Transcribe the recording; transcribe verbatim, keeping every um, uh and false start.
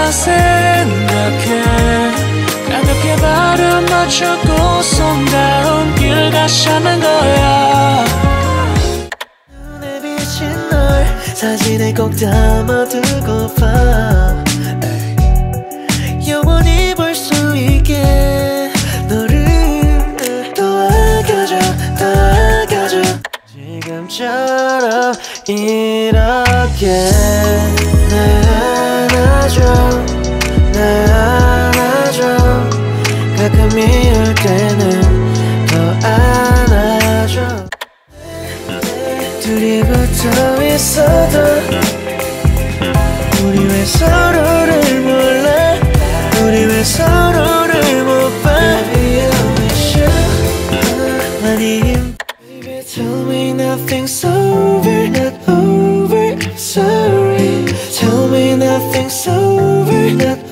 나 생각해 가볍게 발음 맞추고 손 다음 길 다시 하는 거야. 눈에 비친 널 사진에 꼭 담아두고파. 영원히 볼 수 있게 너를 더 아껴줘 더 아껴줘. 지금처럼 이렇게 날 안아줘 날 안아줘. 가끔 미울 때는 더 안아줘. 둘이 붙어 있어도 우리 왜 서로를 몰라 우리 왜 서로를 못 봐. Baby you wish you 많이 힘. Baby tell me nothing's over not over. I'm sorry. Tell me nothing's over not